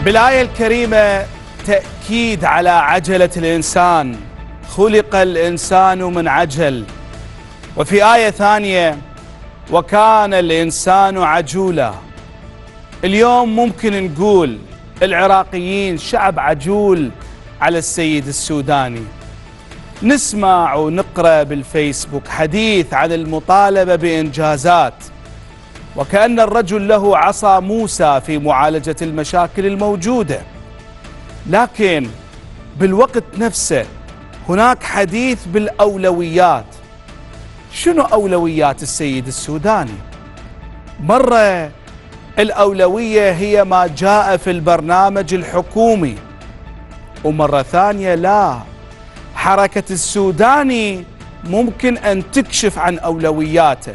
بالآية الكريمة تأكيد على عجلة الإنسان، خلق الإنسان من عجل. وفي آية ثانية وكان الإنسان عجولا. اليوم ممكن نقول العراقيين شعب عجول على السيد السوداني. نسمع ونقرأ بالفيسبوك حديث عن المطالبة بإنجازات، وكأن الرجل له عصا موسى في معالجة المشاكل الموجودة، لكن بالوقت نفسه هناك حديث بالأولويات. شنو أولويات السيد السوداني؟ مرة الأولوية هي ما جاء في البرنامج الحكومي، ومرة ثانية لا، حركة السوداني ممكن أن تكشف عن أولوياته.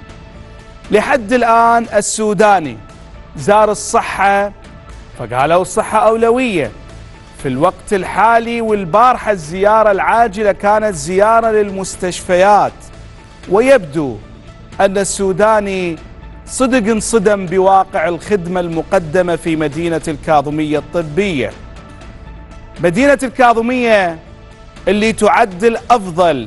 لحد الآن السوداني زار الصحة فقالوا الصحة أولوية في الوقت الحالي، والبارحة الزيارة العاجلة كانت زيارة للمستشفيات، ويبدو أن السوداني صدق انصدم بواقع الخدمة المقدمة في مدينة الكاظمية الطبية. مدينة الكاظمية اللي تعد الأفضل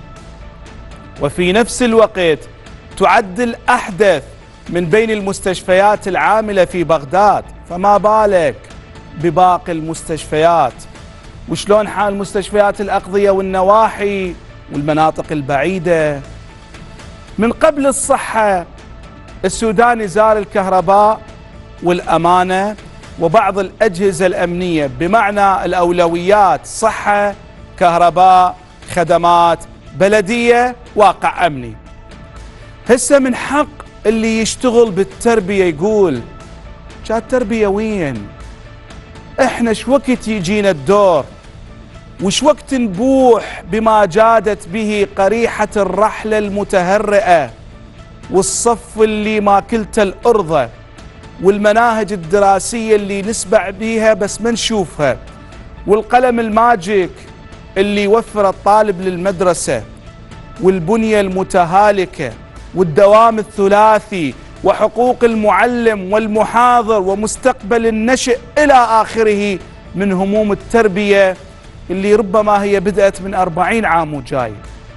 وفي نفس الوقت تعد الأحدث من بين المستشفيات العاملة في بغداد، فما بالك بباقي المستشفيات؟ وشلون حال مستشفيات الأقضية والنواحي والمناطق البعيدة؟ من قبل الصحة السوداني زار الكهرباء والأمانة وبعض الأجهزة الأمنية، بمعنى الأولويات صحة، كهرباء، خدمات، بلدية، واقع أمني. هسه من حق اللي يشتغل بالتربية يقول جاء التربية وين؟ احنا شوقت يجينا الدور، وش وقت نبوح بما جادت به قريحة الرحلة المتهرئة، والصف اللي ما كلته الأرضة، والمناهج الدراسية اللي نسبع بيها بس ما نشوفها، والقلم الماجيك اللي يوفر الطالب للمدرسة، والبنية المتهالكة، والدوام الثلاثي، وحقوق المعلم والمحاضر، ومستقبل النشء إلى آخره من هموم التربية اللي ربما هي بدأت من 40 عام وجاي.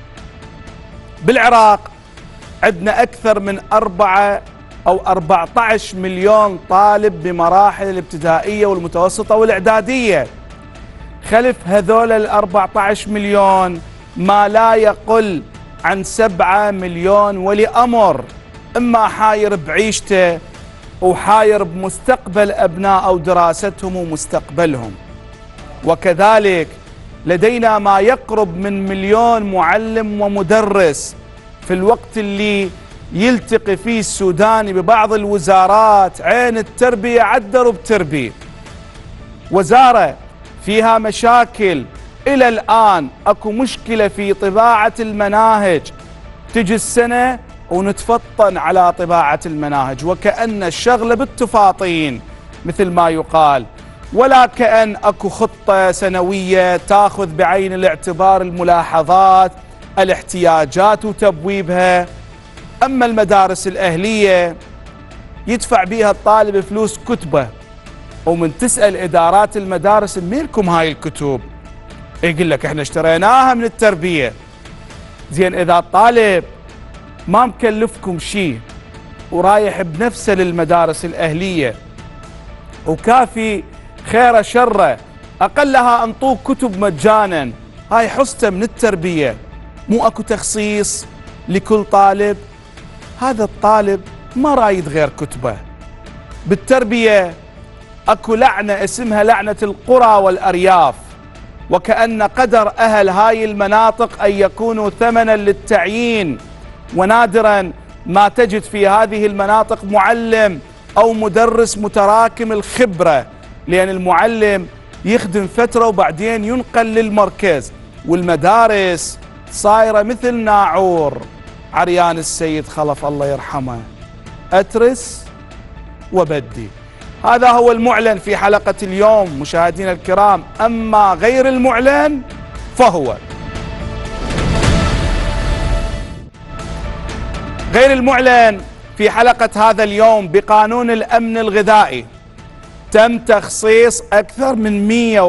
بالعراق عندنا أكثر من 4 أو 14 مليون طالب بمراحل الابتدائية والمتوسطة والإعدادية. خلف هذول 14 مليون ما لا يقل عن 7 مليون ولي أمر، إما حاير بعيشته وحاير بمستقبل أبناء أو دراستهم ومستقبلهم. وكذلك لدينا ما يقرب من 1,000,000 معلم ومدرس، في الوقت اللي يلتقي فيه السوداني ببعض الوزارات عين التربية عدروا بتربية. وزارة فيها مشاكل إلى الآن، أكو مشكلة في طباعة المناهج، تجي السنة ونتفطن على طباعة المناهج وكأن الشغلة بالتفاطين مثل ما يقال، ولا كأن أكو خطة سنوية تأخذ بعين الاعتبار الملاحظات الاحتياجات وتبويبها. أما المدارس الأهلية يدفع بيها الطالب فلوس كتبة، ومن تسأل إدارات المدارس منكم هاي الكتب؟ يقول لك احنا اشتريناها من التربية. زين، إذا الطالب ما مكلفكم شيء ورايح بنفسه للمدارس الأهلية وكافي خيره شره، أقلها أنطوك كتب مجانا، هاي حصته من التربية، مو أكو تخصيص لكل طالب؟ هذا الطالب ما رايد غير كتبه. بالتربية أكو لعنة اسمها لعنة القرى والأرياف، وكأن قدر أهل هاي المناطق أن يكونوا ثمنا للتعيين، ونادرا ما تجد في هذه المناطق معلم أو مدرس متراكم الخبرة، لأن المعلم يخدم فترة وبعدين ينقل للمركز، والمدارس صايرة مثل ناعور عريان السيد خلف الله يرحمه، أترس وبدي. هذا هو المعلن في حلقة اليوم مشاهدينا الكرام، أما غير المعلن فهو غير المعلن في حلقة هذا اليوم بقانون الأمن الغذائي. تم تخصيص أكثر من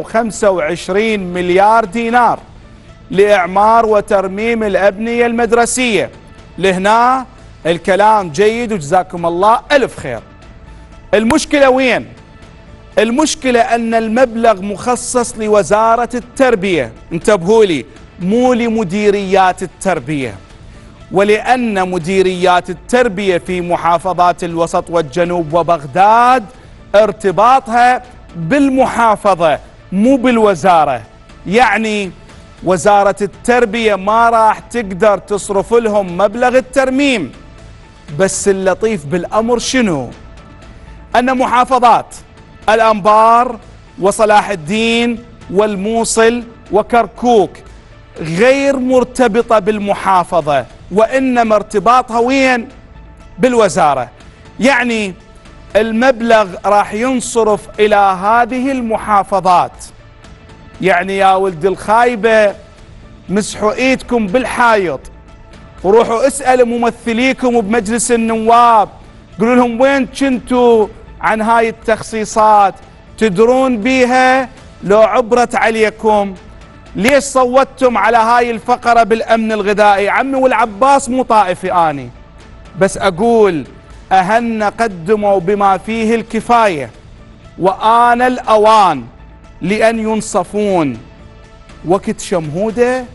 125 مليار دينار لإعمار وترميم الأبنية المدرسية. لهنا الكلام جيد وجزاكم الله ألف خير. المشكلة وين؟ المشكلة أن المبلغ مخصص لوزارة التربية، انتبهوا لي، مو لمديريات التربية، ولأن مديريات التربية في محافظات الوسط والجنوب وبغداد ارتباطها بالمحافظة مو بالوزارة. يعني وزارة التربية ما راح تقدر تصرف لهم مبلغ الترميم. بس اللطيف بالأمر شنو؟ أن محافظات الأنبار وصلاح الدين والموصل وكركوك غير مرتبطة بالمحافظة، وإنما ارتباطها وين؟ بالوزارة. يعني المبلغ راح ينصرف إلى هذه المحافظات. يعني يا ولد الخايبة مسحوا ايدكم بالحايط وروحوا اسألوا ممثليكم بمجلس النواب، قولوا لهم وين كنتوا عن هاي التخصيصات؟ تدرون بيها لو عبرت عليكم؟ ليش صوتتم على هاي الفقرة بالأمن الغذائي؟ عمي والعباس مو طائفي آني، بس أقول أهن قدموا بما فيه الكفاية، وآن الأوان لأن ينصفون. وقت شمهودة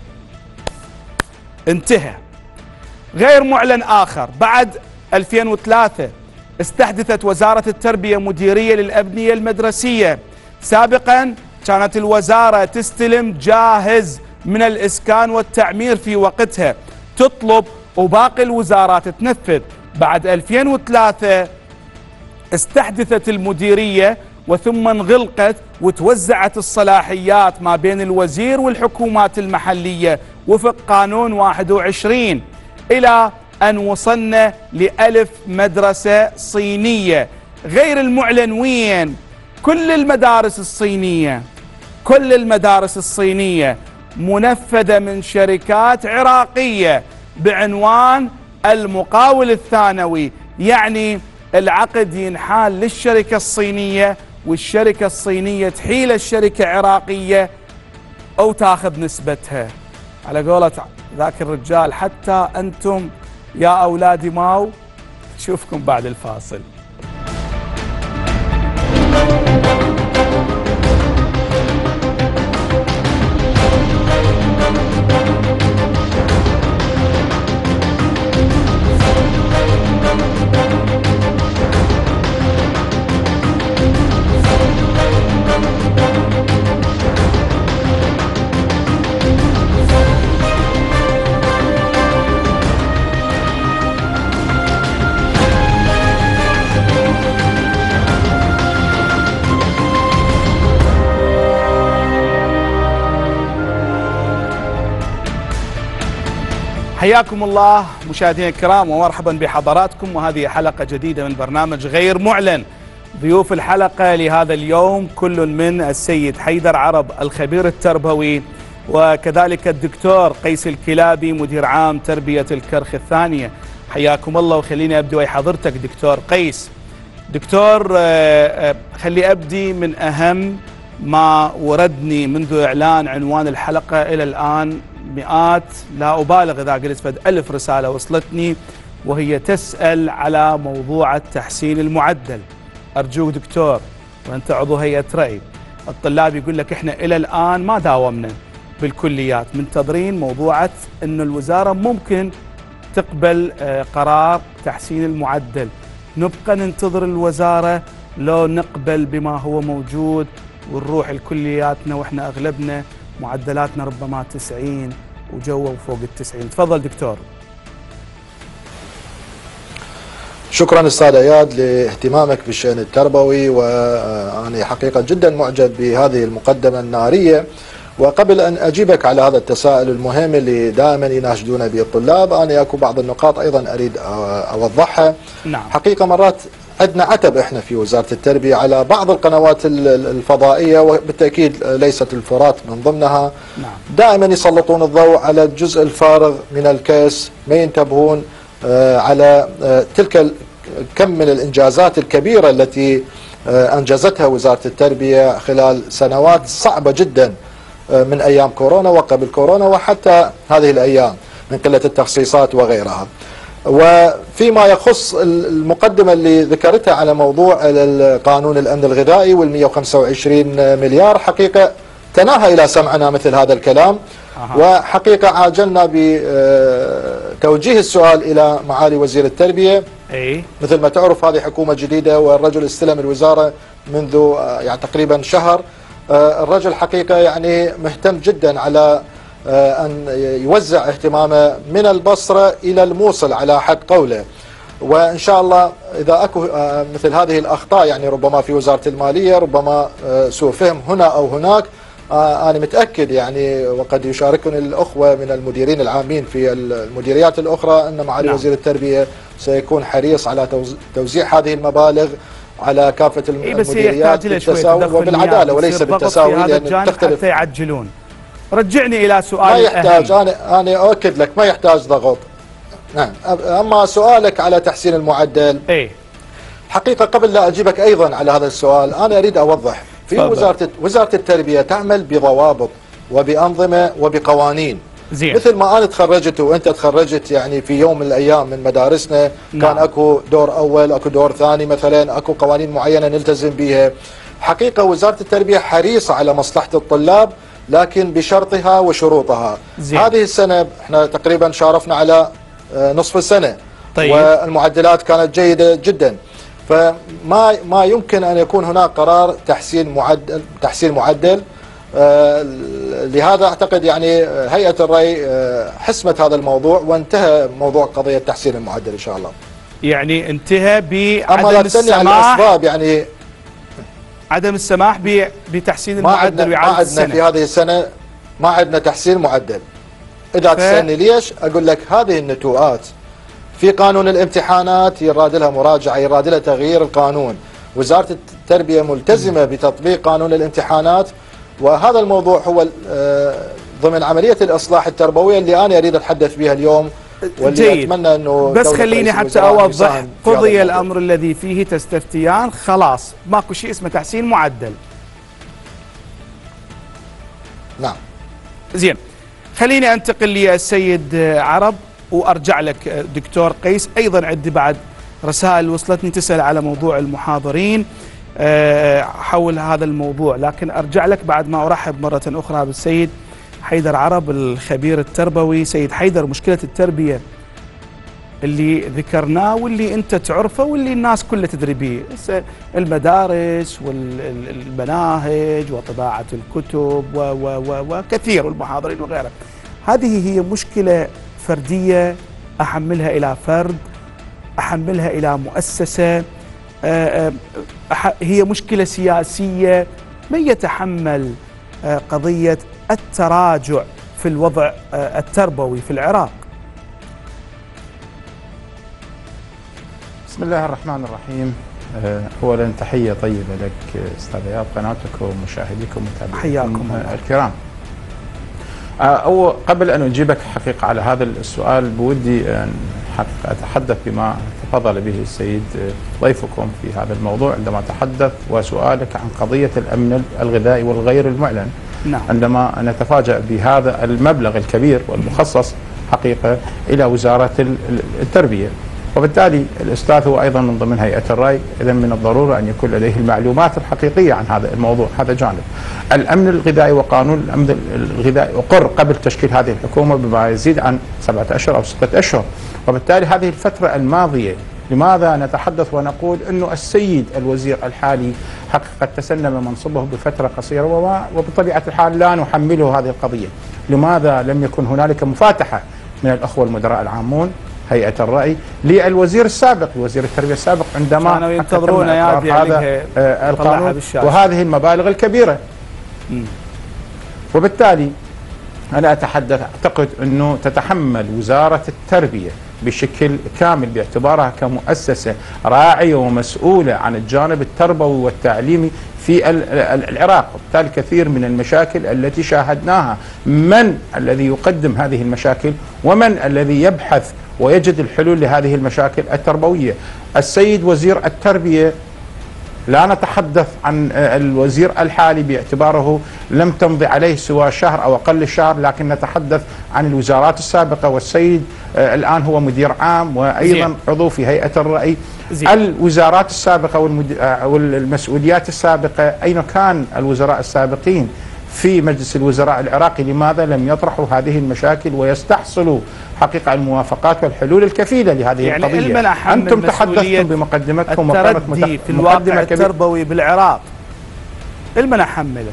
انتهى. غير معلن آخر، بعد 2003 استحدثت وزارة التربية مديرية للأبنية المدرسية. سابقا كانت الوزارة تستلم جاهز من الإسكان والتعمير في وقتها، تطلب وباقي الوزارات تنفذ. بعد 2003 استحدثت المديرية وثم انغلقت وتوزعت الصلاحيات ما بين الوزير والحكومات المحلية وفق قانون 21، إلى أن وصلنا ل1000 مدرسة صينية. غير المعلن وين؟ كل المدارس الصينية، كل المدارس الصينية منفذة من شركات عراقية بعنوان المقاول الثانوي. يعني العقد ينحال للشركة الصينية والشركة الصينية تحيل الشركة العراقية أو تاخذ نسبتها. على قولة ذاك الرجال، حتى أنتم يا أولادي ماو. نشوفكم بعد الفاصل. حياكم الله مشاهدينا الكرام ومرحبا بحضراتكم، وهذه حلقة جديدة من برنامج غير معلن. ضيوف الحلقة لهذا اليوم كل من السيد حيدر عرب الخبير التربوي، وكذلك الدكتور قيس الكلابي مدير عام تربية الكرخ الثانية. حياكم الله. وخليني أبدي ويا حضرتك دكتور قيس. دكتور، خلي أبدي من أهم ما وردني منذ إعلان عنوان الحلقة إلى الآن. مئات، لا أبالغ إذا قلت فد 1000 رسالة وصلتني، وهي تسأل على موضوع التحسين المعدل. أرجوك دكتور، وأنت عضو هيئة رأي، الطلاب يقول لك إحنا إلى الآن ما داومنا بالكليات، منتظرين موضوعة أن الوزارة ممكن تقبل قرار تحسين المعدل. نبقى ننتظر الوزارة لو نقبل بما هو موجود ونروح الكلياتنا وإحنا أغلبنا معدلاتنا ربما 90 وجوه وفوق ال90. تفضل دكتور. شكرا استاذ اياد لاهتمامك بالشأن التربوي، وانا حقيقة جدا معجب بهذه المقدمة النارية. وقبل ان اجيبك على هذا التساؤل المهم اللي دائما يناشدون به الطلاب، انا اكو بعض النقاط ايضا اريد اوضحها. نعم. حقيقة مرات عندنا عتب احنا في وزارة التربية على بعض القنوات الفضائية، وبالتأكيد ليست الفرات من ضمنها. نعم. دائما يسلطون الضوء على الجزء الفارغ من الكيس، ما ينتبهون على تلك كم من الإنجازات الكبيرة التي أنجزتها وزارة التربية خلال سنوات صعبة جدا من أيام كورونا وقبل كورونا وحتى هذه الأيام من قلة التخصيصات وغيرها. وفيما يخص المقدمة اللي ذكرتها على موضوع قانون الأمن الغذائي وال125 مليار، حقيقة تناهى إلى سمعنا مثل هذا الكلام. وحقيقة عاجلنا بتوجيه السؤال إلى معالي وزير التربية. مثل ما تعرف هذه حكومة جديدة والرجل استلم الوزارة منذ يعني تقريبا شهر. الرجل حقيقة يعني مهتم جدا على أن يوزع اهتمامه من البصرة إلى الموصل على حد قوله. وإن شاء الله إذا أكو مثل هذه الأخطاء يعني ربما في وزارة المالية، ربما سوء فهم هنا أو هناك، أنا متأكد يعني وقد يشاركني الأخوة من المديرين العامين في المديريات الأخرى أن معالي وزير التربية سيكون حريص على توزيع هذه المبالغ على كافة المديريات بالتساوي وبالعدالة وليس بالتساوي، لأن تختلف حتى يعجلون. رجعني إلى سؤال ما يحتاج أنا أؤكد لك ما يحتاج ضغط. نعم. أما سؤالك على تحسين المعدل، حقيقة قبل لا أجيبك أيضا على هذا السؤال أنا أريد أوضح في وزارة التربية تعمل بضوابط وبأنظمة وبقوانين. زين. مثل ما أنا تخرجت وأنت تخرجت يعني في يوم من الأيام من مدارسنا. نعم. كان أكو دور أول أكو دور ثاني، مثلا أكو قوانين معينة نلتزم بها. حقيقة وزارة التربية حريصة على مصلحة الطلاب لكن بشرطها وشروطها. زين. هذه السنة احنا تقريبا شارفنا على نصف السنة. طيب. والمعدلات كانت جيدة جدا، فما يمكن أن يكون هناك قرار تحسين معدل. لهذا أعتقد يعني هيئة الري حسمت هذا الموضوع وانتهى موضوع قضية تحسين المعدل إن شاء الله. يعني انتهى بعدم السماح يعني عدم السماح بتحسين المعدل وإعادة السنة. ما عندنا في هذه السنة ما عندنا تحسين معدل. إذا تسألني ليش أقول لك هذه النتوءات في قانون الامتحانات يراد لها مراجعة، يراد لها تغيير القانون. وزارة التربية ملتزمة بتطبيق قانون الامتحانات، وهذا الموضوع هو ضمن عملية الإصلاح التربوية اللي أنا أريد أتحدث بها اليوم، واللي أتمنى أنه بس خليني حتى أوضح. قضي الأمر الذي فيه تستفتيان، خلاص ماكو شيء اسمه تحسين معدل. نعم. زين، خليني أنتقل للسيد عرب وأرجع لك دكتور قيس. أيضا عندي بعد رسائل وصلتني تسأل على موضوع المحاضرين حول هذا الموضوع، لكن أرجع لك بعد ما أرحب مرة أخرى بالسيد حيدر عرب الخبير التربوي. سيد حيدر، مشكلة التربية اللي ذكرناه واللي أنت تعرفه واللي الناس كلها تدري به، المدارس والمناهج وطباعة الكتب وكثير والمحاضرين وغيرها، هذه هي مشكلة فردية أحملها إلى فرد، أحملها إلى مؤسسة، هي مشكلة سياسية. من يتحمل قضية التراجع في الوضع التربوي في العراق؟ بسم الله الرحمن الرحيم. أولا تحية طيبة لك أستاذ إياد، قناتك ومشاهديكم ومتابعيكم الكرام. قبل أن أجيبك حقيقة على هذا السؤال بودي أن أتحدث بما تفضل به السيد ضيفكم في هذا الموضوع عندما تحدث وسؤالك عن قضية الأمن الغذائي والغير المعلن. نعم. عندما نتفاجأ بهذا المبلغ الكبير والمخصص حقيقة إلى وزارة التربية، وبالتالي الأستاذ هو أيضا من ضمن هيئة الري، إذن من الضرورة أن يكون لديه المعلومات الحقيقية عن هذا الموضوع. هذا جانب. الأمن الغذائي وقانون الأمن الغذائي أقر قبل تشكيل هذه الحكومة بما يزيد عن 7 أشهر أو 6 أشهر، وبالتالي هذه الفترة الماضية لماذا نتحدث ونقول أنه السيد الوزير الحالي حقيقة تسنم منصبه بفترة قصيرة وبطبيعة الحال لا نحمله هذه القضية؟ لماذا لم يكن هنالك مفاتحة من الأخوة المدراء العامون هيئة الرأي للوزير السابق، وزير التربية السابق، عندما كانوا ينتظرون هذا القانون وهذه المبالغ الكبيرة؟ وبالتالي أنا أعتقد أنه تتحمل وزارة التربية بشكل كامل باعتبارها كمؤسسة راعية ومسؤولة عن الجانب التربوي والتعليمي في العراق، وبالتالي كثير من المشاكل التي شاهدناها. من الذي يقدم هذه المشاكل ومن الذي يبحث ويجد الحلول لهذه المشاكل التربوية؟ السيد وزير التربية لا نتحدث عن الوزير الحالي باعتباره لم تمضي عليه سوى شهر أو أقل الشهر، لكن نتحدث عن الوزارات السابقة، والسيد الآن هو مدير عام وأيضا عضو في هيئة الرأي. الوزارات السابقة والمسؤوليات السابقة، أين كان الوزراء السابقين في مجلس الوزراء العراقي؟ لماذا لم يطرحوا هذه المشاكل ويستحصلوا حقيقة الموافقات والحلول الكفيلة لهذه يعني القضية؟ أنتم تحدثتم بمقدمتكم التردي في الواقع التربوي بالعراق، المن أحمله؟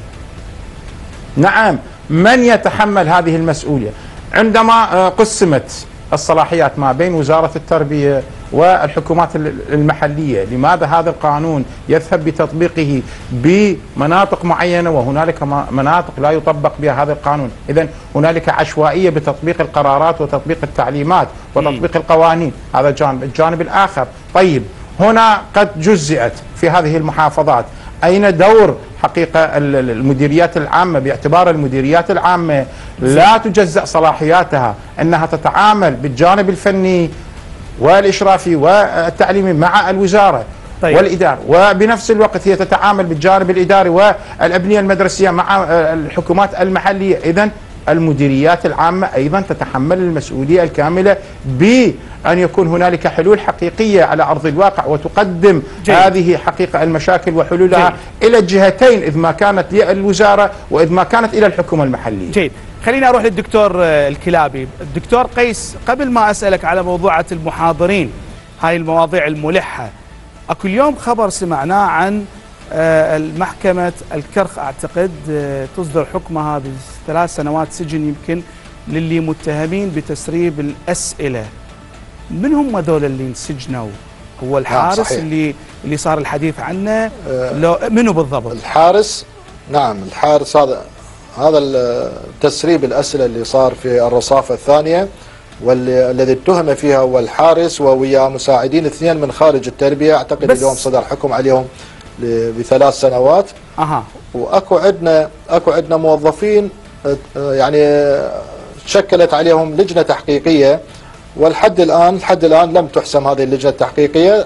نعم، من يتحمل هذه المسؤولية؟ عندما قسمت الصلاحيات ما بين وزارة التربية والحكومات المحلية، لماذا هذا القانون يذهب بتطبيقه بمناطق معينة وهنالك مناطق لا يطبق بها هذا القانون؟ إذن هنالك عشوائية بتطبيق القرارات وتطبيق التعليمات وتطبيق القوانين. هذا جانب. الجانب الآخر، طيب هنا قد جزئت في هذه المحافظات، أين دور حقيقة المديريات العامة باعتبار المديريات العامة لا تجزأ صلاحياتها أنها تتعامل بالجانب الفني والإشرافي والتعليمي مع الوزارة والإدارة، وبنفس الوقت هي تتعامل بالجانب الإداري والأبنية المدرسية مع الحكومات المحلية؟ إذن المديريات العامة أيضا تتحمل المسؤولية الكاملة بأن يكون هنالك حلول حقيقية على أرض الواقع وتقدم هذه حقيقة المشاكل وحلولها إلى الجهتين، إذ ما كانت للوزارة وإذ ما كانت إلى الحكومة المحلية. جيد، خلينا أروح للدكتور الكلابي. الدكتور قيس، قبل ما أسألك على موضوعة المحاضرين، هاي المواضيع الملحة، أكو اليوم خبر سمعناه عن المحكمة الكرخ أعتقد تصدر حكمها ب3 سنوات سجن يمكن للي متهمين بتسريب الأسئلة. من هم ذول اللي انسجنوا؟ هو الحارس اللي صار الحديث عنه؟ لو منو بالضبط؟ الحارس. نعم، الحارس هذا التسريب الأسئلة اللي صار في الرصافة الثانية، والذي اتهم فيها هو الحارس وويا مساعدين 2 من خارج التربية. أعتقد اليوم صدر حكم عليهم ب3 سنوات. واكو عندنا موظفين يعني شكلت عليهم لجنة تحقيقية، والحد الآن لم تحسم هذه اللجنة التحقيقية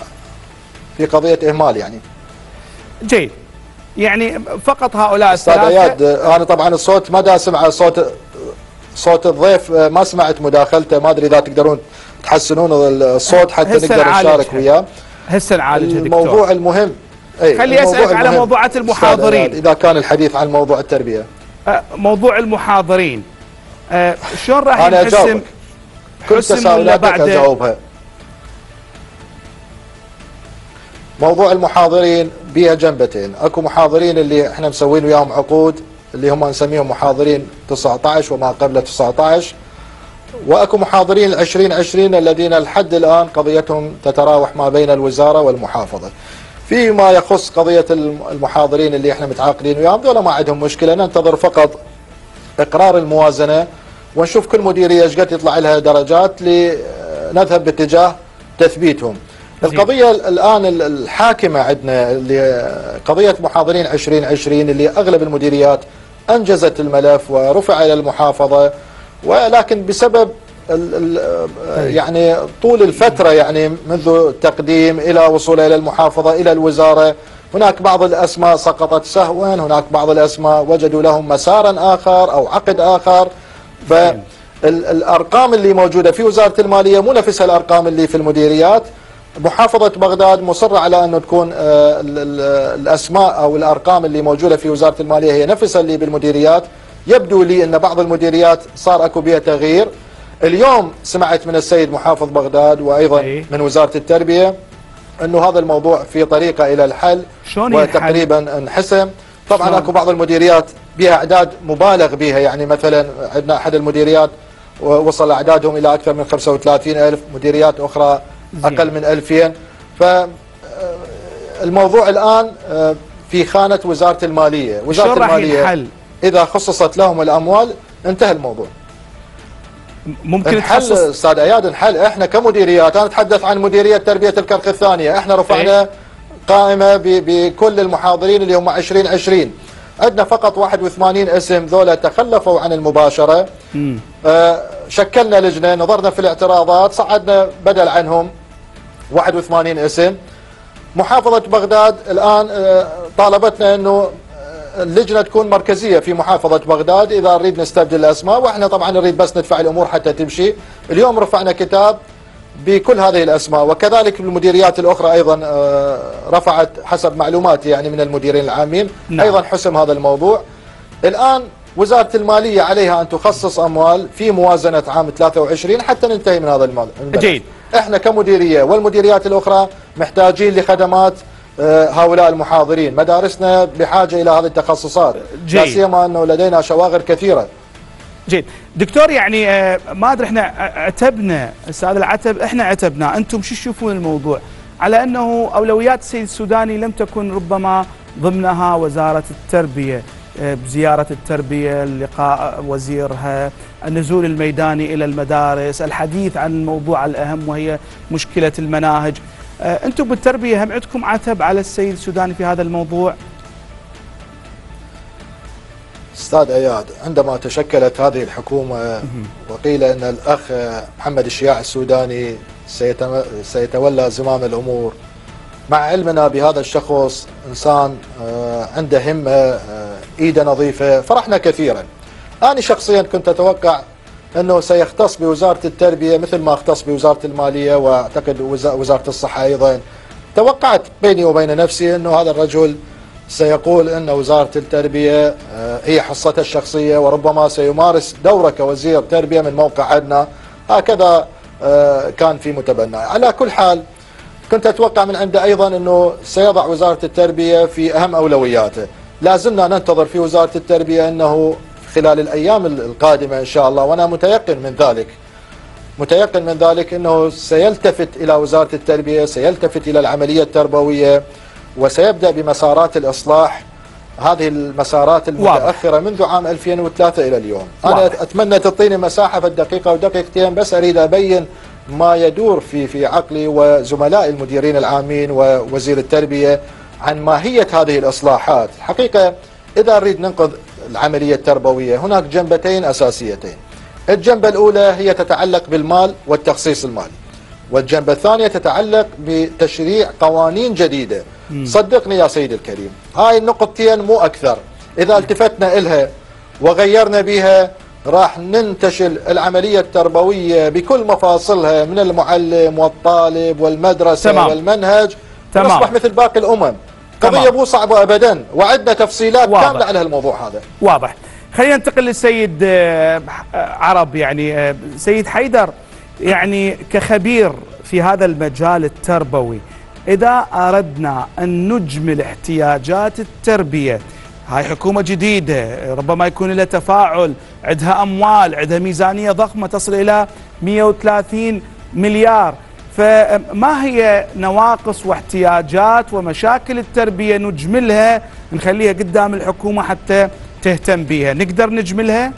في قضية إهمال. يعني جيد، يعني فقط هؤلاء الثلاثة. أنا طبعا الصوت ما دا سمع صوت الضيف، ما سمعت مداخلته، ما أدري إذا تقدرون تحسنون الصوت حتى نقدر نشارك وياه. هسه نعالجها. الموضوع المهم خلي أسألك على موضوعة المحاضرين، إذا كان الحديث عن موضوع التربية. موضوع المحاضرين شلون راح أنا أجاوبك كل تساؤلاتك أجاوبها. موضوع المحاضرين بيها جنبتين، اكو محاضرين اللي احنا مسوين وياهم عقود اللي هم نسميهم محاضرين 19 وما قبل 19، واكو محاضرين 2020 الذين لحد الان قضيتهم تتراوح ما بين الوزارة والمحافظة. فيما يخص قضية المحاضرين اللي احنا متعاقدين وياهم، دول ما عندهم مشكلة، ننتظر فقط اقرار الموازنة ونشوف كل مديرية ايش قد يطلع لها درجات لنذهب باتجاه تثبيتهم. القضية الآن الحاكمة عندنا اللي قضية محاضرين 2020 اللي أغلب المديريات أنجزت الملف ورفع إلى المحافظة، ولكن بسبب يعني طول الفترة، يعني منذ التقديم إلى وصوله إلى المحافظة إلى الوزارة، هناك بعض الأسماء سقطت سهوا، هناك بعض الأسماء وجدوا لهم مسارا آخر أو عقد آخر. فالأرقام اللي موجودة في وزارة المالية مو نفس الأرقام اللي في المديريات. محافظة بغداد مصرة على أنه تكون الأسماء أو الأرقام اللي موجودة في وزارة المالية هي نفسها اللي بالمديريات. يبدو لي أن بعض المديريات صار أكو بها تغيير. اليوم سمعت من السيد محافظ بغداد وأيضا من وزارة التربية أنه هذا الموضوع في طريقة إلى الحل وتقريبا انحسم. طبعا أكو بعض المديريات بها أعداد مبالغ بها، يعني مثلا عندنا أحد المديريات وصل أعدادهم إلى أكثر من 35,000، مديريات أخرى أقل من 2000. فالموضوع الآن في خانة وزارة المالية. وزارة المالية إذا خصصت لهم الأموال انتهى الموضوع. ممكن نحل أستاذ أياد، نحل. إحنا كمديريات، أنا أتحدث عن مديرية تربية الكرخ الثانية، إحنا رفعنا قائمة بكل المحاضرين اللي هم 2020. عندنا فقط 81 اسم ذولا تخلفوا عن المباشرة. شكلنا لجنة، نظرنا في الاعتراضات، صعدنا بدل عنهم 81 اسم. محافظة بغداد الآن طالبتنا أنه اللجنة تكون مركزية في محافظة بغداد إذا نريد نستبدل الأسماء، وإحنا طبعا نريد بس ندفع الأمور حتى تمشي. اليوم رفعنا كتاب بكل هذه الأسماء، وكذلك المديريات الأخرى أيضا رفعت حسب معلوماتي يعني من المديرين العامين أيضا حسم هذا الموضوع. الآن وزارة المالية عليها أن تخصص أموال في موازنة عام 23 حتى ننتهي من هذا المال. جيد. احنا كمديرية والمديريات الأخرى محتاجين لخدمات هؤلاء المحاضرين، مدارسنا بحاجة إلى هذه التخصصات، لا سيما أنه لدينا شواغر كثيرة. جيد دكتور، يعني ما أدري احنا عتبنا أستاذ العتب، احنا عتبنا، أنتم شو تشوفون الموضوع على أنه أولويات السيد السوداني لم تكن ربما ضمنها وزارة التربية، بزيارة التربية، لقاء وزيرها، النزول الميداني إلى المدارس، الحديث عن الموضوع الأهم وهي مشكلة المناهج. أنتم بالتربية هم عندكم عتب على السيد السوداني في هذا الموضوع؟ أستاذ اياد، عندما تشكلت هذه الحكومة وقيل أن الأخ محمد الشياع السوداني سيتولى زمام الأمور، مع علمنا بهذا الشخص إنسان عنده همة، إيده نظيفة، فرحنا كثيرا. أنا شخصيا كنت أتوقع أنه سيختص بوزارة التربية مثل ما اختص بوزارة المالية، وأعتقد وزارة الصحة أيضا. توقعت بيني وبين نفسي أنه هذا الرجل سيقول أن وزارة التربية هي حصته الشخصية، وربما سيمارس دوره كوزير تربية من موقع عدنا، هكذا كان في متبنى. على كل حال كنت أتوقع من عنده أيضا أنه سيضع وزارة التربية في أهم أولوياته. لازلنا ننتظر في وزارة التربية أنه خلال الأيام القادمة إن شاء الله، وأنا متيقن من ذلك أنه سيلتفت إلى وزارة التربية، سيلتفت إلى العملية التربوية، وسيبدأ بمسارات الإصلاح، هذه المسارات المتأخرة منذ عام 2003 إلى اليوم. أنا أتمنى تعطيني مساحة في الدقيقة ودقيقتين بس أريد أبين ما يدور في عقلي وزملاء المديرين العامين ووزير التربية عن ماهية هذه الإصلاحات. حقيقة إذا نريد ننقذ العملية التربوية هناك جنبتين أساسيتين. الجنبة الأولى هي تتعلق بالمال والتخصيص المالي، والجنبة الثانية تتعلق بتشريع قوانين جديدة. صدقني يا سيدي الكريم، هاي النقطتين مو أكثر، إذا التفتنا إلها وغيرنا بها راح ننتشل العملية التربوية بكل مفاصلها، من المعلم والطالب والمدرسة تمام. والمنهج، نصبح مثل باقي الأمم. قضية مو صعبة أبدا، وعندنا تفصيلات كاملة على الموضوع هذا. واضح. خلينا ننتقل للسيد عرب. يعني سيد حيدر، يعني كخبير في هذا المجال التربوي، إذا أردنا أن نجمل احتياجات التربية، هاي حكومة جديدة ربما يكون لها تفاعل، عندها أموال، عندها ميزانية ضخمة تصل إلى 130 مليار، فما هي نواقص واحتياجات ومشاكل التربية نجملها، نخليها قدام الحكومة حتى تهتم بها؟ نقدر نجملها؟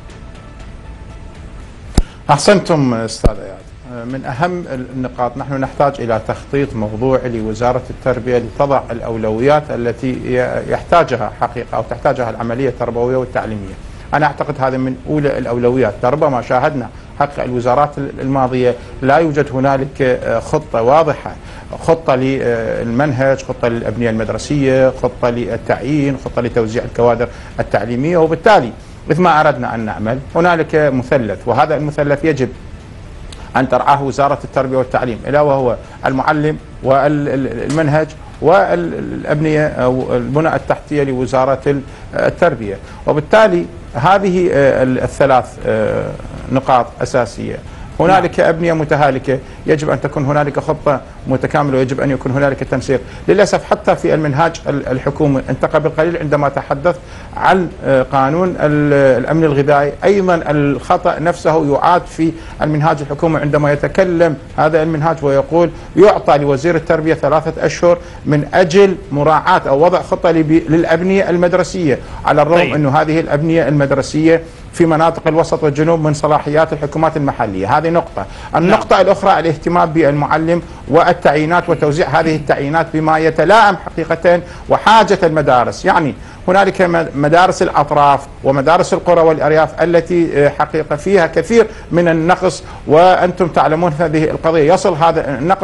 أحسنتم أستاذ اياد. من أهم النقاط، نحن نحتاج إلى تخطيط موضوعي لوزارة التربية لتضع الأولويات التي يحتاجها حقيقة أو تحتاجها العملية التربوية والتعليمية. أنا أعتقد هذا من أولى الأولويات. ربما شاهدنا حق الوزارات الماضية لا يوجد هنالك خطة واضحة، خطة للمنهج، خطة للأبنية المدرسية، خطة للتعيين، خطة لتوزيع الكوادر التعليمية، وبالتالي مثل ما أردنا أن نعمل هنالك مثلث، وهذا المثلث يجب أن ترعاه وزارة التربية والتعليم، ألا وهو المعلم والمنهج والأبنية أو البنى التحتية لوزارة التربية. وبالتالي هذه الثلاث نقاط أساسية. هنالك أبنية متهالكة، يجب أن تكون هنالك خطة متكاملة، ويجب أن يكون هنالك تنسيق. للأسف حتى في المنهاج الحكومي أنت قبل قليل عندما تحدثت عن قانون الأمن الغذائي، أيضا الخطأ نفسه يعاد في المنهاج الحكومي عندما يتكلم هذا المنهاج ويقول يعطى لوزير التربية 3 أشهر من أجل مراعاة أو وضع خطة للأبنية المدرسية، على الرغم أنه هذه الأبنية المدرسية في مناطق الوسط والجنوب من صلاحيات الحكومات المحلية. هذه نقطة. النقطة الأخرى الاهتمام بالمعلم والتعيينات وتوزيع هذه التعيينات بما يتلائم حقيقة وحاجة المدارس. يعني هنالك مدارس الأطراف ومدارس القرى والأرياف التي حقيقة فيها كثير من النقص، وأنتم تعلمون هذه القضية. يصل هذا النقص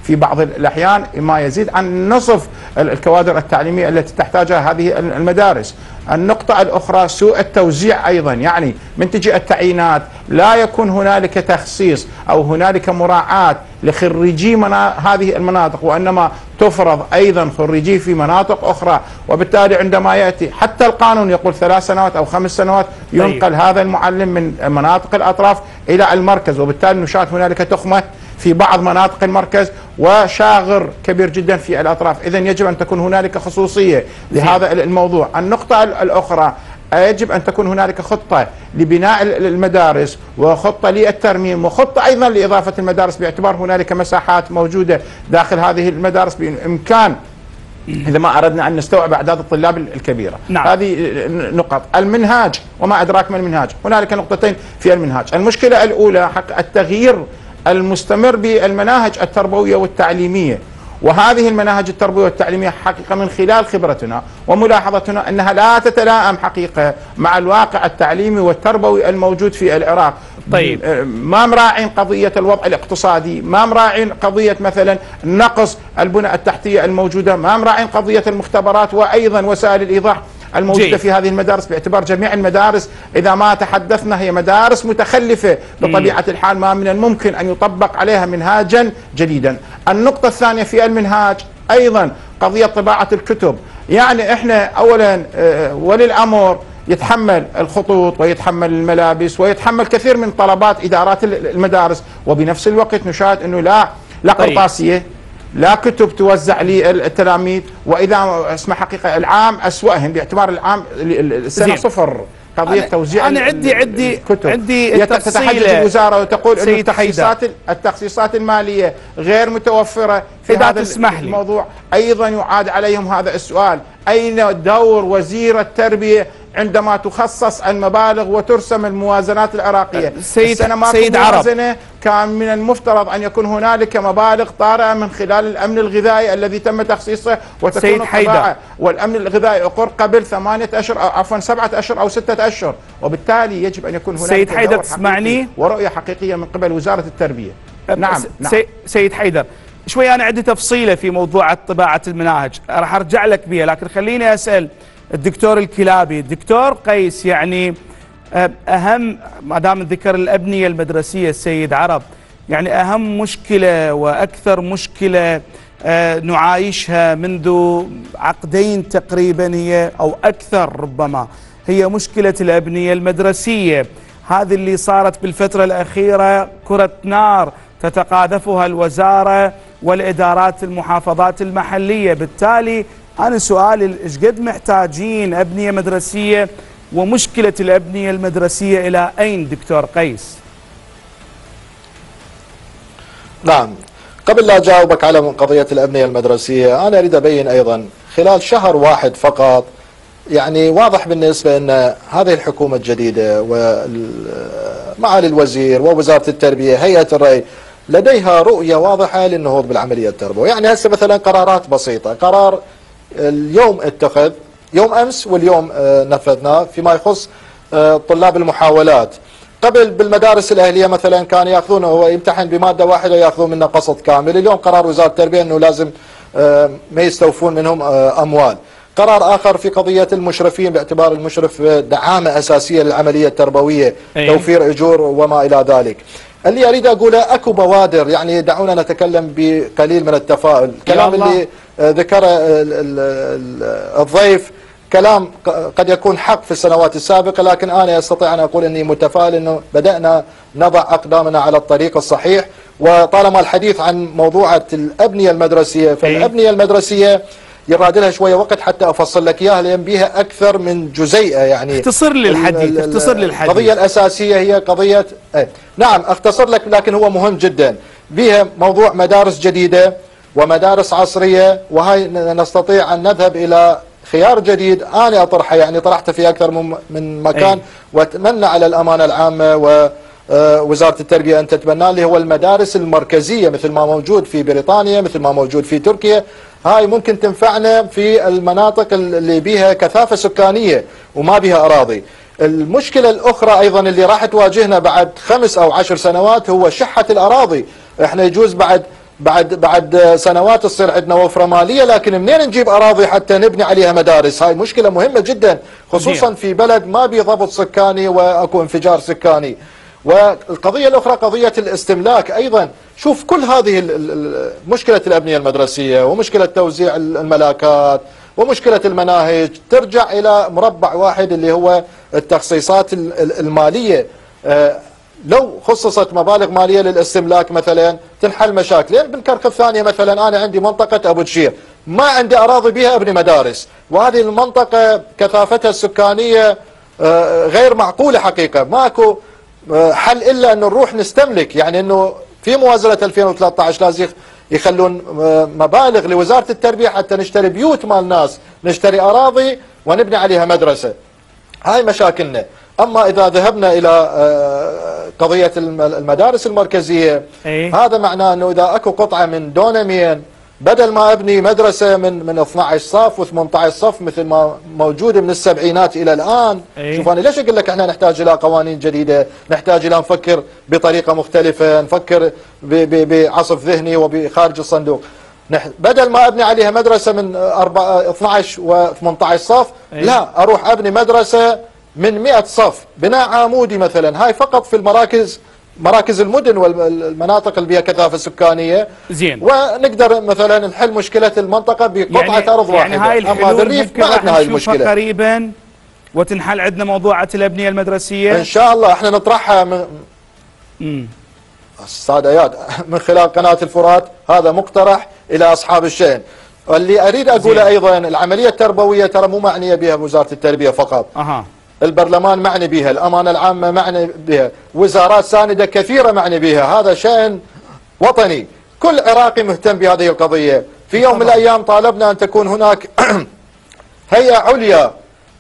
في بعض الأحيان ما يزيد عن نصف الكوادر التعليمية التي تحتاجها هذه المدارس. النقطة الأخرى سوء التوزيع أيضا، يعني من تجي التعيينات لا يكون هنالك تخصيص أو هنالك مراعاة لخريجي هذه المناطق، وإنما تفرض أيضا خريجي في مناطق أخرى، وبالتالي عندما يأتي حتى القانون يقول 3 سنوات أو 5 سنوات ينقل هذا المعلم من مناطق الأطراف إلى المركز، وبالتالي نشاهد هنالك تخمة في بعض مناطق المركز وشاغر كبير جدا في الأطراف. إذن يجب أن تكون هنالك خصوصية لهذا الموضوع. النقطة الأخرى يجب أن تكون هنالك خطة لبناء المدارس وخطة للترميم وخطة أيضا لإضافة المدارس، باعتبار هنالك مساحات موجودة داخل هذه المدارس بإمكان إذا ما أردنا أن نستوعب أعداد الطلاب الكبيرة. نعم. هذه نقط. المنهاج وما أدراك ما المنهاج، هنالك نقطتين في المنهاج. المشكلة الأولى حق التغيير المستمر بالمناهج التربوية والتعليمية، وهذه المناهج التربوية والتعليمية حقيقة من خلال خبرتنا وملاحظتنا أنها لا تتلائم حقيقة مع الواقع التعليمي والتربوي الموجود في العراق. طيب، ما مراعين قضية الوضع الاقتصادي، ما مراعين قضية مثلا نقص البنى التحتية الموجودة، ما مراعين قضية المختبرات وأيضا وسائل الإيضاح الموجودة في هذه المدارس، باعتبار جميع المدارس إذا ما تحدثنا هي مدارس متخلفة بطبيعة الحال، ما من الممكن أن يطبق عليها منهاجا جديدا. النقطة الثانية في المنهاج أيضا قضية طباعة الكتب. يعني إحنا أولا ولي الأمر يتحمل الخطوط ويتحمل الملابس ويتحمل كثير من طلبات إدارات المدارس، وبنفس الوقت نشاهد أنه لا قرطاسية، لا كتب توزع للتلاميذ، وإذا اسمه حقيقة العام أسوأهم، باعتبار العام السنة صفر قضية توزيع أنا عندي تتحدث الوزارة وتقول أن التخصيصات المالية غير متوفرة في هذا الموضوع. أيضا يعاد عليهم هذا السؤال: أين دور وزير التربية عندما تخصص المبالغ وترسم الموازنات العراقية؟ سيد عرب، كان من المفترض أن يكون هنالك مبالغ طارئة من خلال الأمن الغذائي الذي تم تخصيصه، وتكون الطباعة والأمن الغذائي أقر قبل 8 أشهر أو عفوا 7 أشهر أو 6 أشهر، وبالتالي يجب أن يكون هنالك سيد حيدر تسمعني ورؤية حقيقية من قبل وزارة التربية. نعم. سيد حيدر، شوي أنا عندي تفصيلة في موضوع طباعة المناهج راح أرجع لك بها، لكن خليني أسأل الدكتور الكلابي. الدكتور قيس، يعني أهم ما دام ذكر الأبنية المدرسية السيد عرب، يعني أهم مشكلة وأكثر مشكلة نعايشها منذ عقدين تقريبا هي أو أكثر ربما هي مشكلة الأبنية المدرسية. هذه اللي صارت بالفترة الأخيرة كرة نار تتقاذفها الوزارة والإدارات المحافظات المحلية. بالتالي أنا سؤالي إيش قد محتاجين أبنية مدرسية، ومشكلة الأبنية المدرسية إلى أين دكتور قيس؟ نعم، قبل لا أجاوبك على قضية الأبنية المدرسية أنا أريد أبين أيضا خلال شهر واحد فقط، يعني واضح بالنسبة أن هذه الحكومة الجديدة ومعالي الوزير ووزارة التربية هيئة الري لديها رؤية واضحة للنهوض بالعملية التربوية. يعني هسه مثلا قرارات بسيطة، قرار اليوم اتخذ يوم أمس واليوم نفذناه فيما يخص طلاب المحاولات. قبل بالمدارس الأهلية مثلا كان يأخذون، هو يمتحن بمادة واحدة يأخذون منه قسط كامل، اليوم قرار وزارة التربية أنه لازم ما يستوفون منهم أموال. قرار آخر في قضية المشرفين، باعتبار المشرف دعامة أساسية للعملية التربوية، توفير أجور وما إلى ذلك. اللي أريد أقوله أكو بوادر، يعني دعونا نتكلم بقليل من التفاؤل. الكلام اللي ذكره الضيف كلام قد يكون حق في السنوات السابقة، لكن أنا أستطيع أن أقول أني متفائل أنه بدأنا نضع أقدامنا على الطريق الصحيح. وطالما الحديث عن موضوعة الأبنية المدرسية، فالأبنية المدرسية يراد لها شوية وقت حتى أفصل لك إياها، لأن بيها أكثر من جزيئة. يعني اختصر لي الحديث، اختصر لي الحديث. القضية الأساسية هي قضية نعم أختصر لك، لكن هو مهم جدا. بيها موضوع مدارس جديدة ومدارس عصرية، وهي نستطيع أن نذهب إلى خيار جديد أنا أطرحه، يعني طرحته في أكثر من مكان، وأتمنى على الأمانة العامة ووزارة التربية أن تتبناه، اللي هو المدارس المركزية مثل ما موجود في بريطانيا، مثل ما موجود في تركيا. هاي ممكن تنفعنا في المناطق اللي بيها كثافة سكانية وما بيها أراضي. المشكلة الأخرى أيضا اللي راح تواجهنا بعد 5 أو 10 سنوات هو شحة الأراضي. احنا يجوز بعد بعد سنوات تصير عندنا وفرة مالية، لكن منين نجيب أراضي حتى نبني عليها مدارس؟ هاي مشكلة مهمة جدا، خصوصا في بلد ما بيه ضبط سكاني وأكو انفجار سكاني. والقضية الأخرى قضية الاستملاك أيضا. شوف كل هذه مشكلة الأبنية المدرسية ومشكلة توزيع الملاكات ومشكلة المناهج ترجع إلى مربع واحد اللي هو التخصيصات المالية. لو خصصت مبالغ مالية للاستملاك مثلا تنحل مشاكل. بالكرخ الثانية مثلا أنا عندي منطقة أبو تشير ما عندي أراضي بها أبني مدارس، وهذه المنطقة كثافتها السكانية غير معقولة حقيقة. ماكو حل إلا أنه نروح نستملك، يعني أنه في موازنة 2013 لازم يخلون مبالغ لوزارة التربية حتى نشتري بيوت مال ناس، نشتري أراضي ونبني عليها مدرسة. هاي مشاكلنا. أما إذا ذهبنا إلى قضية المدارس المركزية هذا معناه أنه إذا أكو قطعة من دونمين بدل ما أبني مدرسة من 12 صف و18 صف مثل ما موجود من السبعينات إلى الآن. شوف أنا ليش أقول لك إحنا نحتاج إلى قوانين جديدة، نحتاج إلى نفكر بطريقة مختلفة، نفكر بعصف ذهني وبخارج الصندوق. بدل ما أبني عليها مدرسة من 12 و18 صف لا أروح أبني مدرسة من 100 صف بناء عامودي مثلا. هاي فقط في مراكز المدن والمناطق اللي بها كثافة سكانية. زين. ونقدر مثلا نحل مشكلة المنطقة بقطعة أرض واحدة. يعني هاي أما بالريف ما عندنا هاي المشكلة. قريبا وتنحل عندنا موضوعة الأبنية المدرسية إن شاء الله. احنا نطرحها من أستاذ اياد من خلال قناة الفرات. هذا مقترح إلى أصحاب الشأن. واللي أريد أقوله أيضا العملية التربوية ترى مو معنية بها وزارة التربية فقط. البرلمان معني بها، الأمانة العامة معني بها، وزارات ساندة كثيرة معني بها. هذا شأن وطني، كل عراقي مهتم بهذه القضية. في يوم من الأيام طالبنا أن تكون هناك هيئة عليا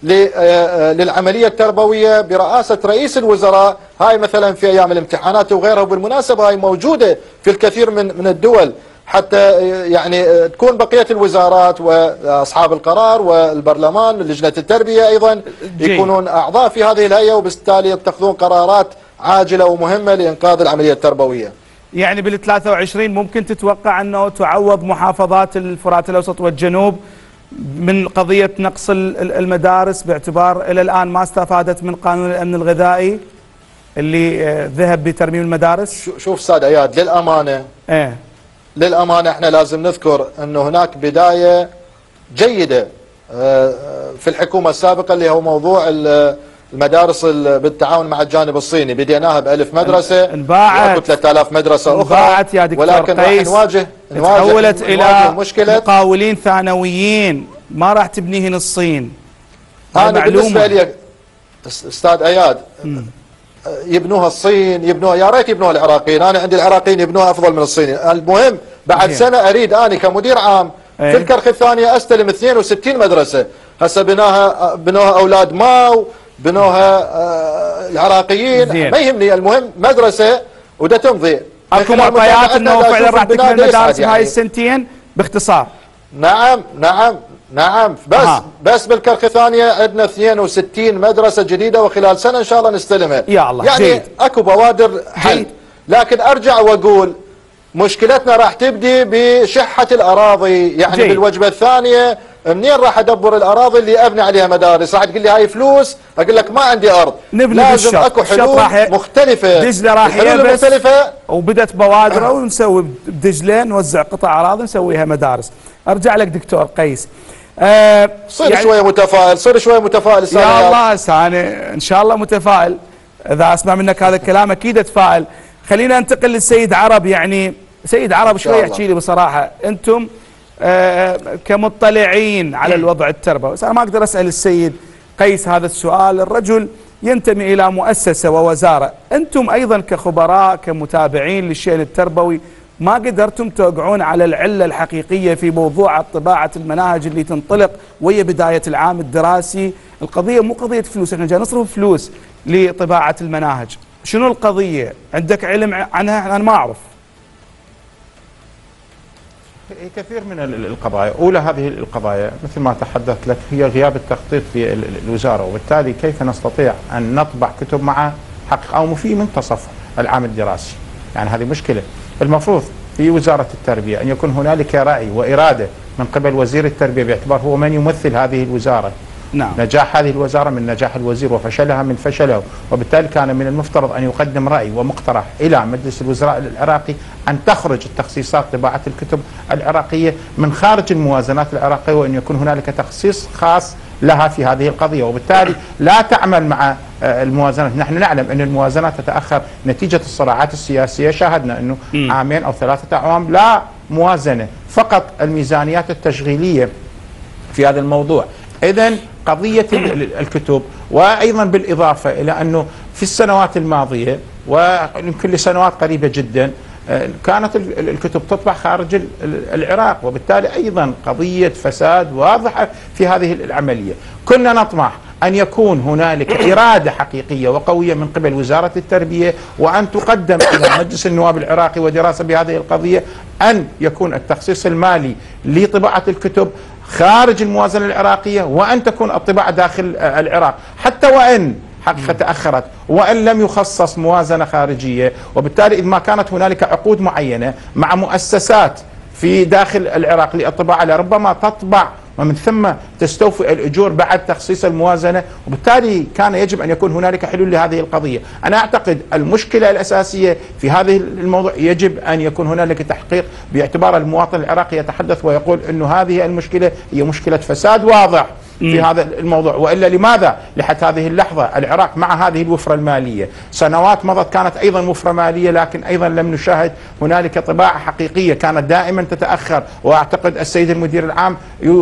للعملية التربوية برئاسة رئيس الوزراء. هاي مثلا في أيام الامتحانات وغيرها، وبالمناسبة هاي موجودة في الكثير من الدول، حتى يعني تكون بقية الوزارات وأصحاب القرار والبرلمان لجنة التربية أيضا يكونون أعضاء في هذه الهيئة، وبالتالي يتخذون قرارات عاجلة ومهمة لإنقاذ العملية التربوية. يعني بال23 ممكن تتوقع أنه تعوض محافظات الفرات الأوسط والجنوب من قضية نقص المدارس، باعتبار إلى الآن ما استفادت من قانون الأمن الغذائي اللي ذهب بترميم المدارس؟ شوف سادة اياد، للأمانة احنا لازم نذكر أنه هناك بداية جيدة في الحكومة السابقة اللي هو موضوع المدارس بالتعاون مع الجانب الصيني. بديناها ب1000 مدرسة، انباعت 3000 مدرسة أخرى، انباعت يا دكتور ولكن راح نواجه تحولت إلى مشكلة مقاولين ثانويين ما راح تبنيهن الصين. أنا بالنسبة لي أستاذ أياد يبنوها الصين، يبنوها يا ريت يبنوها العراقيين. انا عندي العراقيين يبنوها افضل من الصينيين. المهم بعد سنه اريد اني كمدير عام في الكرخ الثانيه استلم 62 مدرسه. هسه بنوها اولاد ماو، بنوها العراقيين، ما يهمني، المهم مدرسه ودا تمضي. اكو معطيات انه فعلا راح تكمل المدارس هاي السنتين باختصار؟ نعم بس بالكرخ الثانية عندنا 62 مدرسة جديدة، وخلال سنة إن شاء الله نستلمها. يا الله. يعني جيد. أكو بوادر حل. لكن أرجع وأقول مشكلتنا راح تبدي بشحة الأراضي. يعني جيد. بالوجبة الثانية منين راح أدبر الأراضي اللي أبني عليها مدارس؟ راح تقول لي هاي فلوس، أقول لك ما عندي أرض. لازم أكو حلول مختلفة. دجلة راح مختلفة، وبدت بوادر ونسوي بدجلة نوزع قطع أراضي نسويها مدارس. أرجع لك دكتور قيس. صير يعني شوية متفائل. يا الله أنا إن شاء الله متفائل. إذا أسمع منك هذا الكلام أكيد أتفائل. خلينا ننتقل للسيد عرب. يعني سيد عرب شوي يحكي لي بصراحة، أنتم كمطلعين على الوضع التربوي، بس أنا ما أقدر أسأل السيد قيس هذا السؤال، الرجل ينتمي إلى مؤسسة ووزارة. أنتم أيضا كخبراء كمتابعين للشأن التربوي ما قدرتم توقعون على العلة الحقيقية في موضوع طباعة المناهج اللي تنطلق وهي بداية العام الدراسي؟ القضية مو قضية فلوس، احنا جاي نصرف فلوس لطباعة المناهج. شنو القضية؟ عندك علم عنها؟ أنا ما أعرف. كثير من القضايا، أولى هذه القضايا مثل ما تحدثت لك هي غياب التخطيط في الوزارة، وبالتالي كيف نستطيع أن نطبع كتب مع حق أو في منتصف العام الدراسي؟ يعني هذه مشكلة. المفروض في وزارة التربية أن يكون هنالك رأي وإرادة من قبل وزير التربية، باعتبار هو من يمثل هذه الوزارة. نعم. نجاح هذه الوزارة من نجاح الوزير وفشلها من فشله، وبالتالي كان من المفترض أن يقدم رأي ومقترح إلى مجلس الوزراء العراقي أن تخرج التخصيصات طباعة الكتب العراقية من خارج الموازنات العراقية، وأن يكون هنالك تخصيص خاص لها في هذه القضية، وبالتالي لا تعمل مع الموازنات. نحن نعلم أن الموازنات تتأخر نتيجة الصراعات السياسية، شاهدنا أنه عامين أو 3 أعوام لا موازنة، فقط الميزانيات التشغيلية في هذا الموضوع. إذن قضية الكتب، وأيضا بالإضافة إلى أنه في السنوات الماضية ويمكن لسنوات قريبة جدا كانت الكتب تطبع خارج العراق، وبالتالي أيضا قضية فساد واضحة في هذه العملية. كنا نطمح أن يكون هنالك إرادة حقيقية وقوية من قبل وزارة التربية، وأن تقدم إلى مجلس النواب العراقي ودراسة بهذه القضية، أن يكون التخصيص المالي لطباعة الكتب خارج الموازنة العراقية، وأن تكون الطباعة داخل العراق، حتى وإن حقيقة تأخرت وإن لم يخصص موازنة خارجية. وبالتالي إذا ما كانت هنالك عقود معينة مع مؤسسات في داخل العراق للطباعة لربما تطبع ومن ثم تستوفي الأجور بعد تخصيص الموازنة، وبالتالي كان يجب أن يكون هنالك حلول لهذه القضية. أنا أعتقد المشكلة الأساسية في هذه الموضوع يجب أن يكون هنالك تحقيق، باعتبار المواطن العراقي يتحدث ويقول أنه هذه المشكلة هي مشكلة فساد واضح في هذا الموضوع. وإلا لماذا لحد هذه اللحظة العراق مع هذه الوفرة المالية؟ سنوات مضت كانت أيضا وفرة مالية، لكن أيضا لم نشاهد هنالك طباعة حقيقية، كانت دائما تتأخر. وأعتقد السيد المدير العام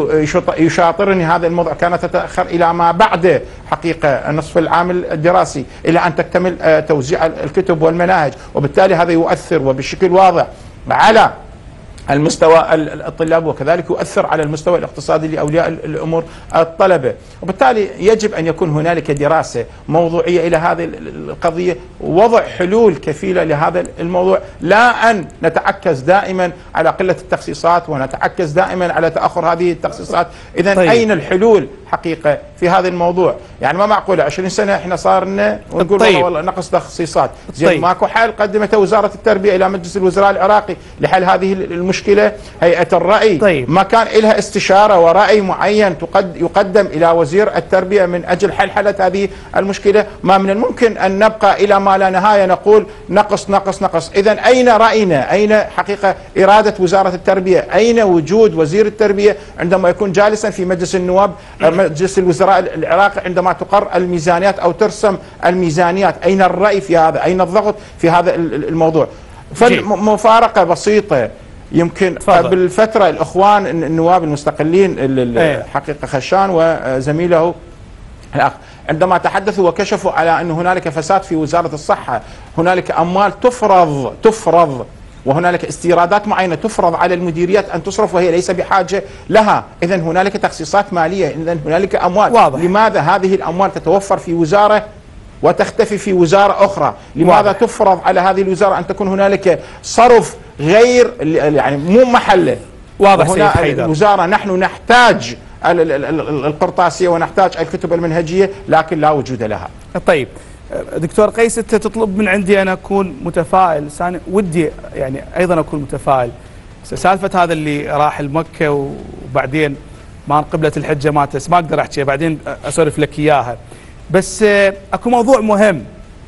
يشاطرني هذا الموضوع، كانت تتأخر إلى ما بعد حقيقة النصف العام الدراسي إلى أن تكتمل توزيع الكتب والمناهج، وبالتالي هذا يؤثر وبشكل واضح على المستوى الطلاب، وكذلك يؤثر على المستوى الاقتصادي لأولياء الأمور الطلبة. وبالتالي يجب أن يكون هنالك دراسة موضوعية إلى هذه القضية، ووضع حلول كفيلة لهذا الموضوع، لا أن نتعكز دائما على قلة التخصيصات ونتعكز دائما على تأخر هذه التخصيصات. إذن طيب. أين الحلول حقيقة في هذا الموضوع؟ يعني ما معقولة 20 سنة احنا صار لنا ونقول طيب. والله نقص تخصيصات، زين طيب. ماكو حل قدمته وزارة التربية إلى مجلس الوزراء العراقي لحل هذه المشكلة. هيئة الرأي طيب. ما كان لها استشارة ورأي معين يقدم إلى وزير التربية من أجل حل هذه المشكلة؟ ما من الممكن أن نبقى إلى ما لا نهاية نقول نقص نقص نقص. إذن أين رأينا؟ أين حقيقة إرادة وزارة التربية؟ أين وجود وزير التربية عندما يكون جالسا في مجلس النواب مجلس الوزراء العراقي عندما تقر الميزانيات أو ترسم الميزانيات؟ أين الرأي في هذا؟ أين الضغط في هذا الموضوع؟ فمفارقة بسيطة يمكن بالفترة الأخوان النواب المستقلين حقيقة خشان وزميله الأخ عندما تحدثوا وكشفوا على أن هنالك فساد في وزارة الصحة، هنالك أموال تفرض وهنالك استيرادات معينة تفرض على المديريات أن تصرف وهي ليس بحاجة لها. إذن هنالك تخصيصات مالية، إذن هنالك أموال واضح. لماذا هذه الأموال تتوفر في وزارة وتختفي في وزارة أخرى؟ لماذا واضح. تفرض على هذه الوزارة أن تكون هنالك صرف غير يعني مو محله؟ واضح سيد حيدر. الوزارة نحن نحتاج القرطاسية ونحتاج الكتب المنهجية، لكن لا وجود لها. طيب دكتور قيس، أنت تطلب من عندي أن أكون متفائل، ودي يعني أيضا أكون متفائل. سالفة هذا اللي راح لمكة وبعدين ما انقبلت الحجة ما أقدر أحكي، بعدين أسولف لك إياها. بس أكو موضوع مهم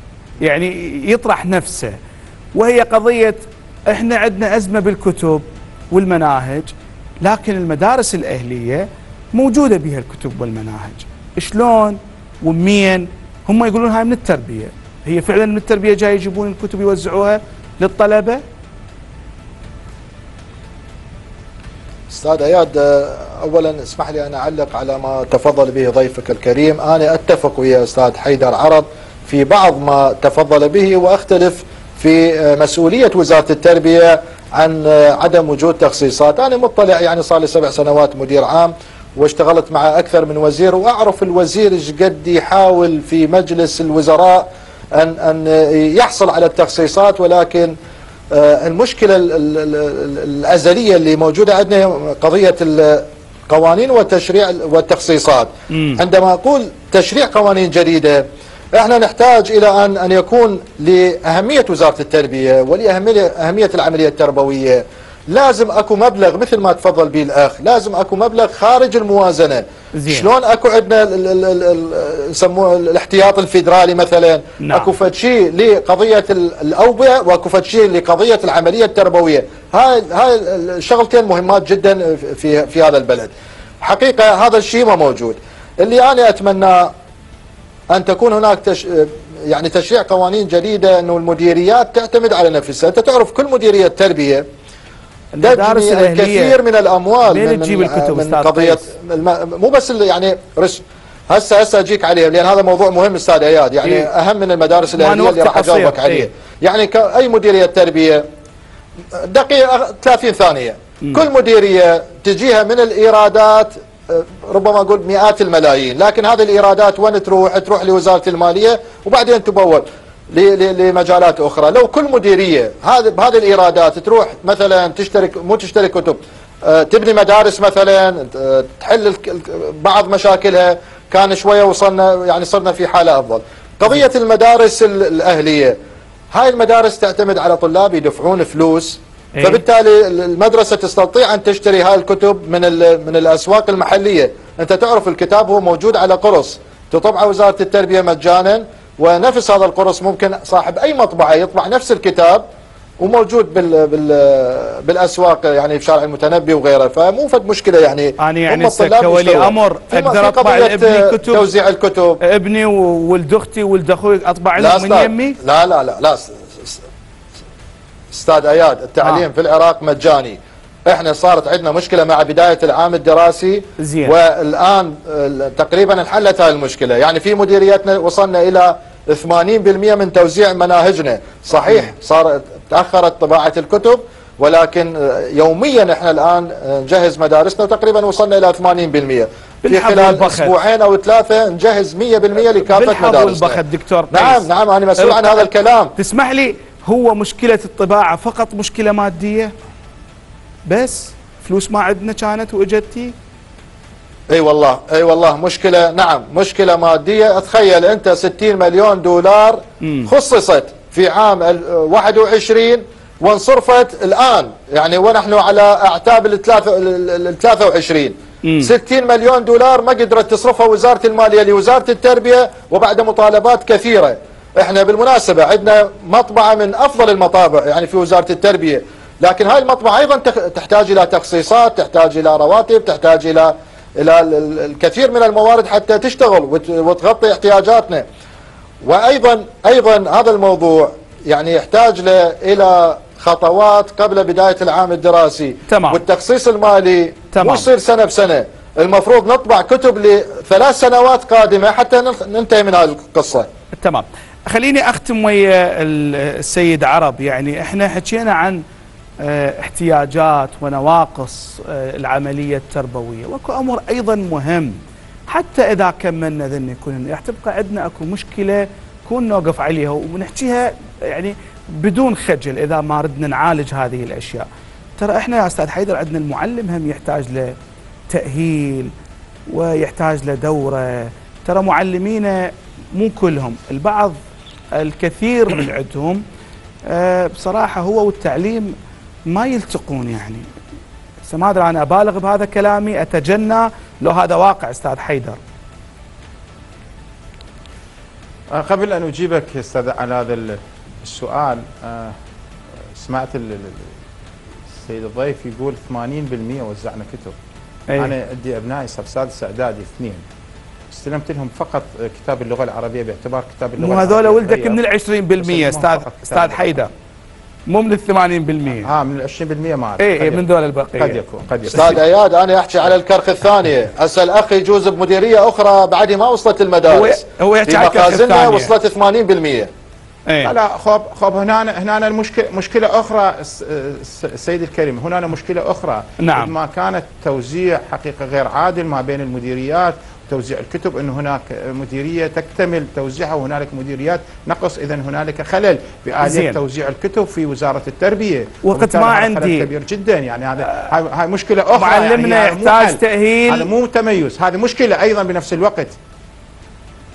يعني يطرح نفسه، وهي قضية إحنا عندنا أزمة بالكتب والمناهج، لكن المدارس الأهلية موجودة بها الكتب والمناهج. شلون ومين؟ هم يقولون هاي من التربية، هي فعلا من التربية جاي يجيبون الكتب يوزعوها للطلبة؟ أستاذ اياد، اولا اسمح لي ان اعلق على ما تفضل به ضيفك الكريم. انا اتفق ويا استاذ حيدر عرب في بعض ما تفضل به، واختلف في مسؤولية وزارة التربية عن عدم وجود تخصيصات. انا مطلع، يعني صار لي 7 سنوات مدير عام واشتغلت مع أكثر من وزير، وأعرف الوزير ايش قد يحاول في مجلس الوزراء أن يحصل على التخصيصات، ولكن المشكلة الأزلية اللي موجودة عندنا قضية القوانين والتشريع والتخصيصات. عندما أقول تشريع قوانين جديدة احنا نحتاج الى ان يكون لاهميه وزاره التربيه ولاهميه العمليه التربويه لازم اكو مبلغ مثل ما تفضل به الاخ، لازم اكو مبلغ خارج الموازنه. زين. شلون اكو عندنا يسموه الاحتياط الفدرالي مثلا، نعم. اكو فد شيء لقضيه الاوبئه واكو فد شيء لقضيه العمليه التربويه، هاي الشغلتين مهمات جدا في هذا البلد. حقيقه هذا الشيء ما موجود. اللي انا اتمناه ان تكون هناك يعني تشريع قوانين جديده انه المديريات تعتمد على نفسها. انت تعرف كل مديريه تربيه المدارس تجني الأهلية الكثير من الاموال من قضيه مو بس يعني هسه اجيك عليه لان هذا موضوع مهم استاذ اياد، يعني إيه؟ اهم من المدارس الاهليه اللي راح اجاوبك عليه. إيه؟ يعني اي مديريه تربيه دقيقه 30 ثانيه كل مديريه تجيها من الايرادات ربما اقول مئات الملايين، لكن هذه الايرادات وين تروح؟ تروح لوزاره الماليه وبعدين تبول لمجالات اخرى. لو كل مديريه بهذه الايرادات تروح مثلا تشتري كتب، تبني مدارس مثلا، تحل بعض مشاكلها، كان شويه وصلنا يعني صرنا في حاله افضل. قضيه المدارس الاهليه، هاي المدارس تعتمد على طلاب يدفعون فلوس، فبالتالي المدرسه تستطيع ان تشتري هاي الكتب من الاسواق المحليه. انت تعرف الكتاب هو موجود على قرص تطبعه وزاره التربيه مجانا، ونفس هذا القرص ممكن صاحب اي مطبعه يطبع نفس الكتاب وموجود بالاسواق يعني في شارع المتنبي وغيره، فمو فد مشكله يعني. انا يعني كولي امر اقدر اطبع لابني كتب، توزيع الكتب، ابني وولد اختي وولد اخوي اطبع لهم من يمي؟ لا استاذ اياد، التعليم في العراق مجاني. احنا صارت عندنا مشكله مع بدايه العام الدراسي زين. والان تقريبا انحلت هاي المشكله، يعني في مديرياتنا وصلنا الى 80% من توزيع مناهجنا. صحيح تاخرت طباعه الكتب، ولكن يوميا احنا الان نجهز مدارسنا وتقريبا وصلنا الى 80%. في خلال اسبوعين او ثلاثه نجهز 100% لكافه مدارسنا. والبخت دكتور نعم انا مسؤول عن هذا الكلام. تسمح لي، هو مشكله الطباعه فقط مشكله ماديه؟ بس فلوس ما عندنا كانت واجتي؟ اي والله مشكله، نعم مشكله ماديه. تخيل انت 60 مليون دولار خصصت في عام 21 وانصرفت الان يعني ونحن على اعتاب ال 23. 60 مليون دولار ما قدرت تصرفها وزاره الماليه لوزاره التربيه وبعد مطالبات كثيره. احنا بالمناسبه عندنا مطبعه من افضل المطابع يعني في وزاره التربيه، لكن هاي المطبعه ايضا تحتاج الى تخصيصات، تحتاج الى رواتب، تحتاج الى الكثير من الموارد حتى تشتغل وتغطي احتياجاتنا. وايضا هذا الموضوع يعني يحتاج الى خطوات قبل بدايه العام الدراسي. تمام. والتخصيص المالي مو يصير سنه بسنه، المفروض نطبع كتب ل3 سنوات قادمه حتى ننتهي من هذه القصه. تمام. خليني اختم ويا السيد عرب. يعني احنا حكينا عن احتياجات ونواقص العمليه التربويه، واكو امر ايضا مهم حتى اذا كملنا ذن يكون راح تبقى عندنا اكو مشكله كون نوقف عليها ونحكيها يعني بدون خجل اذا ما ردنا نعالج هذه الاشياء. ترى احنا يا استاذ حيدر عندنا المعلم هم يحتاج له تاهيل ويحتاج له دوره. ترى معلمينا مو كلهم، البعض الكثير من عندهم بصراحه هو والتعليم ما يلتقون. يعني ما ادري انا ابالغ بهذا كلامي، اتجنى لو هذا واقع استاذ حيدر. قبل ان اجيبك استاذ على هذا السؤال، سمعت السيد الضيف يقول 80% وزعنا كتب. انا عندي ابنائي صف سادس اعدادي 2، استلمت لهم فقط كتاب اللغه العربيه باعتبار كتاب اللغه العربيه. مو هذول ولدك من ال 20% استاذ حيدر، مو من ال 80%. من ال 20% ما اعرف. اي من ذول البقيه. قد يكون استاذ اياد انا احكي على الكرخ الثانيه، هسه الاخ يجوز بمديريه اخرى بعد ما وصلت المدارس. هو يحكي على الكرخ الثانيه وصلت 80%. لا خب هنا مشكله اخرى السيد الكريم، هنا مشكله اخرى. نعم. ما كانت توزيع حقيقه غير عادل ما بين المديريات توزيع الكتب، انه هناك مديريه تكتمل توزيعها وهنالك مديريات نقص، اذا هنالك خلل بآلية توزيع الكتب في وزاره التربيه. وقت ما عندي كبير جدا يعني هاي مشكله اخرى. معلمنا يعني يحتاج تاهيل، هذا مو تميز، هذه مشكله ايضا بنفس الوقت.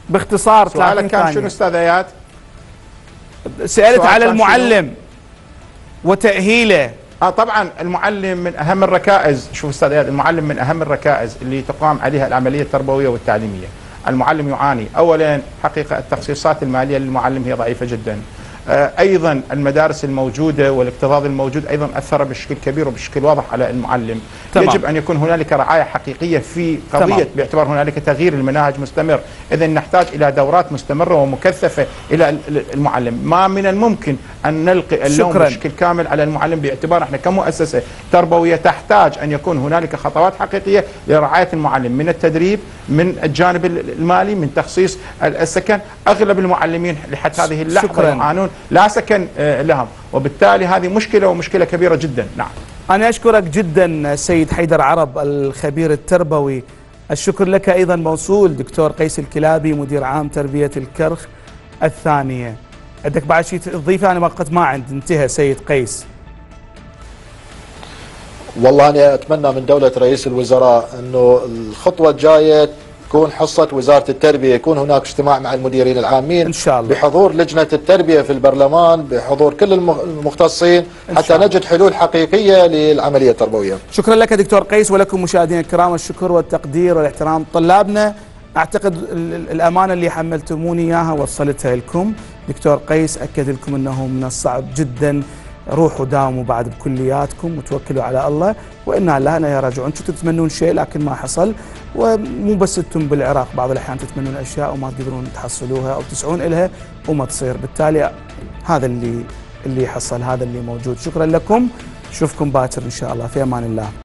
باختصار 30 سؤالك كان ثانية. شنو استاذ اياد؟ سألت سؤال على كان المعلم وتأهيله. طبعا المعلم من اهم الركائز، شوف استاذ اياد، المعلم من اهم الركائز اللي تقام عليها العمليه التربويه والتعليميه. المعلم يعاني اولا حقيقه التخصيصات الماليه للمعلم هي ضعيفه جدا. ايضا المدارس الموجوده والاكتظاظ الموجود ايضا اثر بشكل كبير وبشكل واضح على المعلم. تمام. يجب ان يكون هنالك رعايه حقيقيه في قضيه تمام. باعتبار هنالك تغيير المناهج مستمر، اذا نحتاج الى دورات مستمره ومكثفه الى المعلم. ما من الممكن ان نلقي اللوم بشكل كامل على المعلم، باعتبار احنا كمؤسسه تربويه تحتاج ان يكون هنالك خطوات حقيقيه لرعايه المعلم، من التدريب، من الجانب المالي، من تخصيص السكن. اغلب المعلمين لحد هذه اللحظه يعانون لا سكن لهم، وبالتالي هذه مشكله ومشكله كبيره جدا. نعم. أنا أشكرك جدا سيد حيدر عرب الخبير التربوي. الشكر لك أيضا موصول دكتور قيس الكلابي مدير عام تربية الكرخ الثانية. عندك بعد شيء تضيفه؟ أنا وقت ما عندي، انتهى سيد قيس. والله أنا أتمنى من دولة رئيس الوزراء أنه الخطوة الجاية تكون حصة وزارة التربية، يكون هناك اجتماع مع المديرين العامين إن شاء الله بحضور لجنة التربية في البرلمان، بحضور كل المختصين، حتى نجد حلول حقيقية للعملية التربوية. شكرا لك دكتور قيس، ولكم مشاهدينا الكرام الشكر والتقدير والاحترام. طلابنا أعتقد الأمانة اللي حملتموني إياها وصلتها لكم. دكتور قيس أكد لكم أنه من الصعب جدا، روحوا داوموا بعد بكلياتكم وتوكلوا على الله وإنا لنا راجعون. كنتوا تتمنون شيء لكن ما حصل، ومو بس انتم بالعراق، بعض الأحيان تتمنون أشياء وما تقدرون تحصلوها أو تسعون إلها وما تصير، بالتالي هذا اللي حصل، هذا اللي موجود. شكرا لكم، نشوفكم باكر إن شاء الله، في أمان الله.